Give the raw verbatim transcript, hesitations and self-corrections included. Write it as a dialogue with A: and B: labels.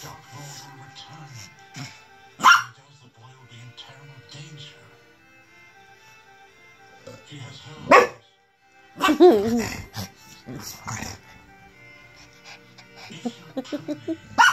A: Dark Lord will return. If he does, the boy will be in terrible danger. He has heard. If you kill me,